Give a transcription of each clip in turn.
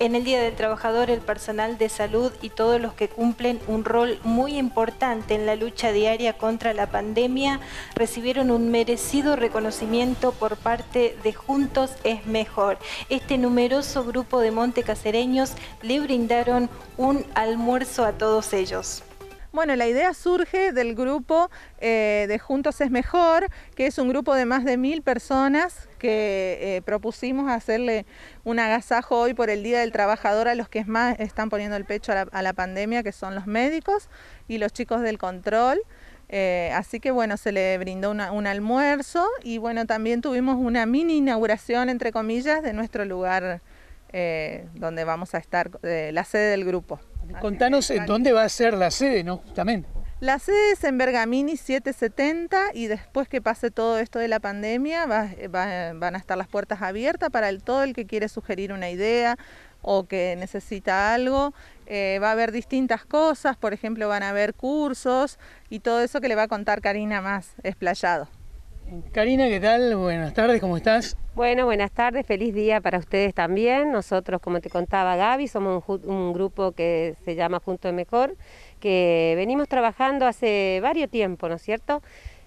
En el Día del Trabajador, el personal de salud y todos los que cumplen un rol muy importante en la lucha diaria contra la pandemia recibieron un merecido reconocimiento por parte de Juntos es Mejor. Este numeroso grupo de montecasereños le brindaron un almuerzo a todos ellos. Bueno, la idea surge del grupo de Juntos es Mejor, que es un grupo de más de 1000 personas que propusimos hacerle un agasajo hoy por el Día del Trabajador a los que más están poniendo el pecho a la pandemia, que son los médicos y los chicos del control. Así que bueno, se le brindó un almuerzo y bueno, también tuvimos una mini inauguración, entre comillas, de nuestro lugar donde vamos a estar, la sede del grupo. Contanos dónde va a ser la sede, ¿no? Justamente. La sede es en Bergamini 770 y después que pase todo esto de la pandemia van a estar las puertas abiertas para todo el que quiere sugerir una idea o que necesita algo. Va a haber distintas cosas, por ejemplo van a haber cursos y todo eso que le va a contar Karina más explayado. Karina, ¿qué tal? Buenas tardes, ¿cómo estás? Bueno, buenas tardes, feliz día para ustedes también. Nosotros, como te contaba Gaby, somos un grupo que se llama Juntos es Mejor, que venimos trabajando hace varios tiempos, ¿no es cierto?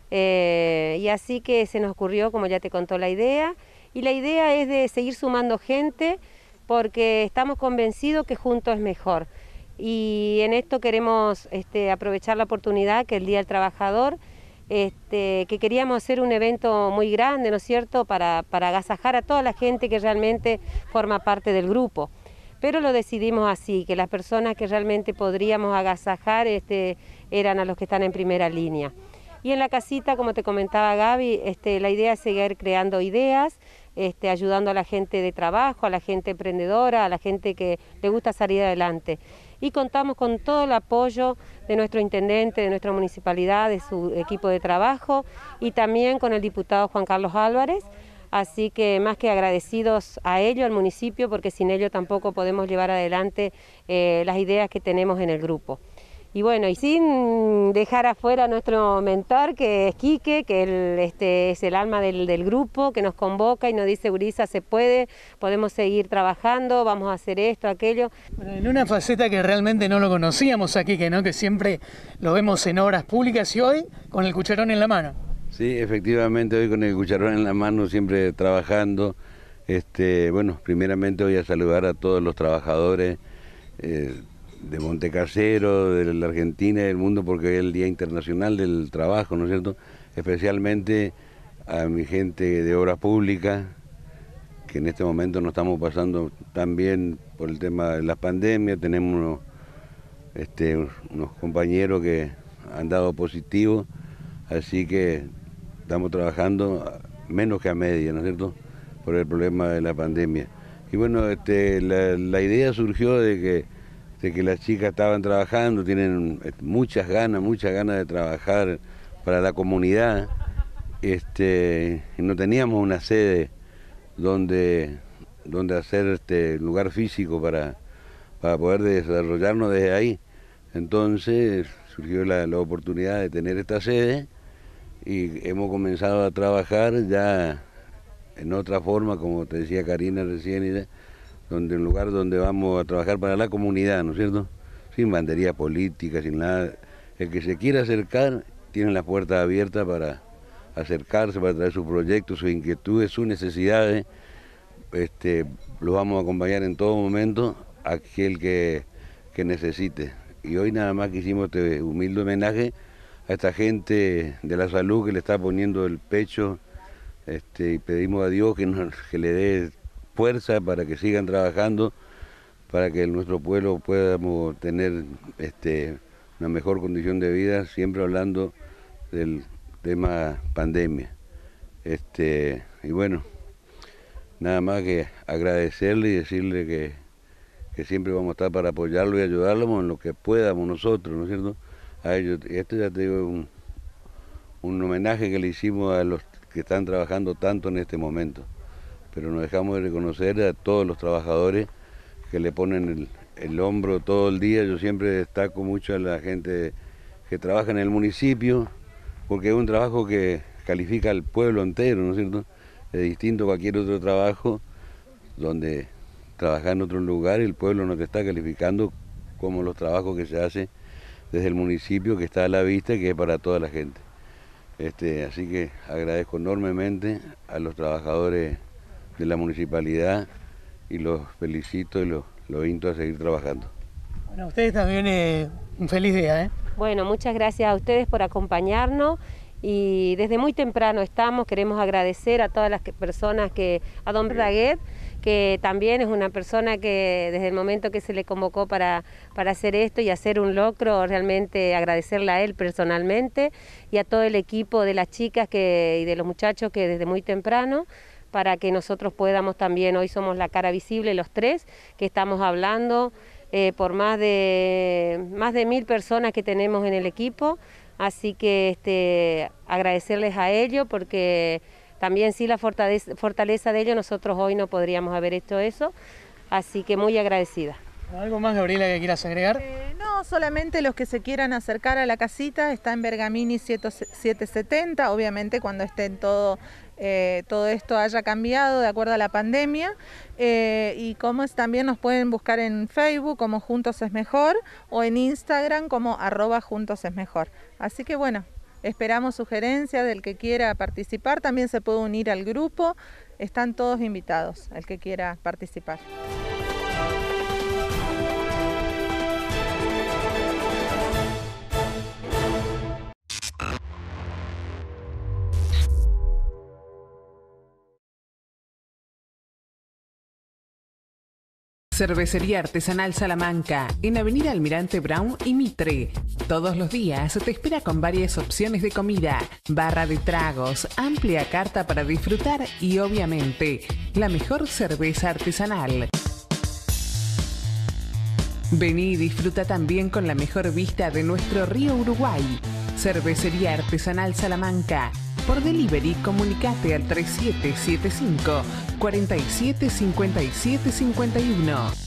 Y así que se nos ocurrió, como ya te contó la idea, y la idea es de seguir sumando gente porque estamos convencidos que Juntos es Mejor. Y en esto queremos aprovechar la oportunidad que el Día del Trabajador, que queríamos hacer un evento muy grande, ¿no es cierto?, para agasajar a toda la gente que realmente forma parte del grupo. Pero lo decidimos así, que las personas que realmente podríamos agasajar eran a los que están en primera línea. Y en la casita, como te comentaba Gaby, la idea es seguir creando ideas, ayudando a la gente de trabajo, a la gente emprendedora, a la gente que le gusta salir adelante. Y contamos con todo el apoyo de nuestro intendente, de nuestra municipalidad, de su equipo de trabajo y también con el diputado Juan Carlos Álvarez. Así que más que agradecidos a ellos, al municipio, porque sin ellos tampoco podemos llevar adelante las ideas que tenemos en el grupo. Y bueno, y sin dejar afuera a nuestro mentor, que es Quique, que él es el alma del grupo, que nos convoca y nos dice, Gurisa, se puede, podemos seguir trabajando, vamos a hacer esto, aquello. Bueno, en una faceta que realmente no lo conocíamos a Quique, ¿no? Que siempre lo vemos en obras públicas y hoy con el cucharón en la mano. Sí, efectivamente, hoy con el cucharón en la mano, siempre trabajando. Bueno, primeramente voy a saludar a todos los trabajadores de Montecasero, de la Argentina y del mundo, porque hoy es el Día Internacional del Trabajo, ¿no es cierto? Especialmente a mi gente de obras públicas, que en este momento nos estamos pasando tan bien por el tema de la pandemia. Tenemos unos compañeros que han dado positivos, así que estamos trabajando menos que a media, ¿no es cierto?, por el problema de la pandemia. Y bueno, la idea surgió de que las chicas estaban trabajando, tienen muchas ganas de trabajar para la comunidad. No teníamos una sede donde hacer lugar físico para poder desarrollarnos desde ahí. Entonces surgió la oportunidad de tener esta sede y hemos comenzado a trabajar ya en otra forma, como te decía Karina recién, un lugar donde vamos a trabajar para la comunidad, ¿no es cierto? Sin bandería política, sin nada. El que se quiera acercar tiene las puertas abiertas para acercarse, para traer sus proyectos, sus inquietudes, sus necesidades. Los vamos a acompañar en todo momento, aquel que necesite. Y hoy nada más que hicimos este humilde homenaje a esta gente de la salud que le está poniendo el pecho, y pedimos a Dios que le dé fuerza para que sigan trabajando, para que nuestro pueblo podamos tener una mejor condición de vida, siempre hablando del tema pandemia. Y bueno, nada más que agradecerle y decirle que siempre vamos a estar para apoyarlo y ayudarlo en lo que podamos nosotros, ¿no es cierto?, a ellos. Y esto ya te digo, un homenaje que le hicimos a los que están trabajando tanto en este momento. Pero no dejamos de reconocer a todos los trabajadores que le ponen el hombro todo el día. Yo siempre destaco mucho a la gente que trabaja en el municipio, porque es un trabajo que califica al pueblo entero, ¿no es cierto? Es distinto a cualquier otro trabajo donde trabajás en otro lugar y el pueblo no te está calificando como los trabajos que se hacen desde el municipio, que está a la vista y que es para toda la gente. Así que agradezco enormemente a los trabajadores de la municipalidad y los felicito y los insto a seguir trabajando. Bueno, a ustedes también un feliz día, ¿eh? Bueno, muchas gracias a ustedes por acompañarnos y desde muy temprano queremos agradecer a todas las personas a don Daguet, que también es una persona que desde el momento que se le convocó para hacer esto y hacer un locro, realmente agradecerle a él personalmente y a todo el equipo de las chicas y de los muchachos que desde muy temprano, para que nosotros podamos también, hoy somos la cara visible los tres, que estamos hablando por más de 1000 personas que tenemos en el equipo, así que agradecerles a ellos porque también sin la fortaleza de ellos nosotros hoy no podríamos haber hecho eso, así que muy agradecida. ¿Algo más, Gabriela, que quieras agregar? No, solamente los que se quieran acercar a la casita, está en Bergamini 770, obviamente cuando estén todo esto haya cambiado de acuerdo a la pandemia, y también nos pueden buscar en Facebook como Juntos es Mejor o en Instagram como @JuntosEsMejor. Así que bueno, esperamos sugerencias del que quiera participar, también se puede unir al grupo, están todos invitados, el que quiera participar. Cervecería Artesanal Salamanca, en Avenida Almirante Brown y Mitre. Todos los días te espera con varias opciones de comida, barra de tragos, amplia carta para disfrutar y obviamente la mejor cerveza artesanal. Vení y disfruta también con la mejor vista de nuestro río Uruguay. Cervecería Artesanal Salamanca. Por delivery, comunicate al 3775 47 57 51.